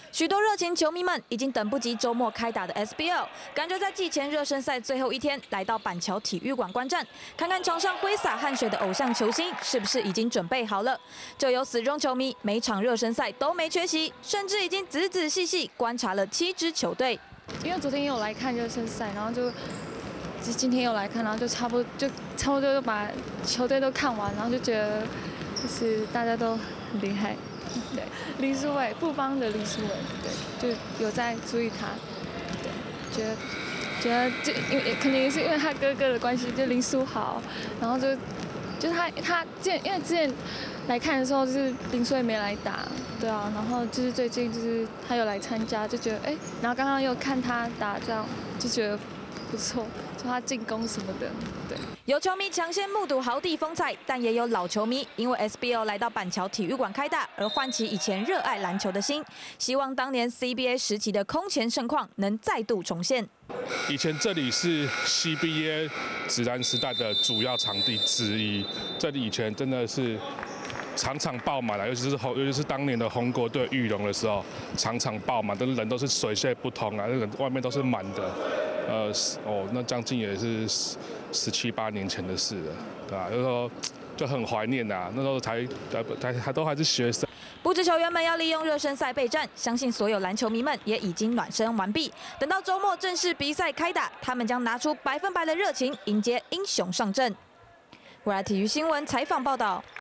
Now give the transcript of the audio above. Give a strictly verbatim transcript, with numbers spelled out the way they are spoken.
许多热情球迷们已经等不及周末开打的 S B L， 赶着在季前热身赛最后一天来到板桥体育馆观战，看看场上挥洒汗水的偶像球星是不是已经准备好了。就有死忠球迷每场热身赛都没缺席，甚至已经仔仔细细观察了七支球队。 因为昨天也有来看热身赛，然后就今天又来看，然后就差不多就差不多就把球队都看完，然后就觉得就是大家都很厉害。 对，林书伟，富邦的林书伟，对，就有在注意他，对，觉得觉得就因为可能也是因为他哥哥的关系，就林书豪，然后就就他他之前因为之前来看的时候，就是林书伟没来打，对啊，然后就是最近就是他有来参加，就觉得哎，然后刚刚又看他打，这样就觉得不错，就他进攻什么的，对。 有球迷抢先目睹豪地风采，但也有老球迷因为 S B L 来到板桥体育馆开打，而唤起以前热爱篮球的心，希望当年 C B A 时期的空前盛况能再度重现。 以前这里是 C B A 职篮时代的主要场地之一，这里以前真的是场场爆满了，尤其是尤其是当年的红国队玉龙的时候，场场爆满，的人都是水泄不通啊，那个外面都是满的。 呃，哦，那将近也是十十七八年前的事了，对吧？就是说就很怀念啊，那时候才才还都还是学生。 不止球员们要利用热身赛备战，相信所有篮球迷们也已经暖身完毕。等到周末正式比赛开打，他们将拿出百分百的热情，迎接英雄上阵。未来体育新闻采访报道。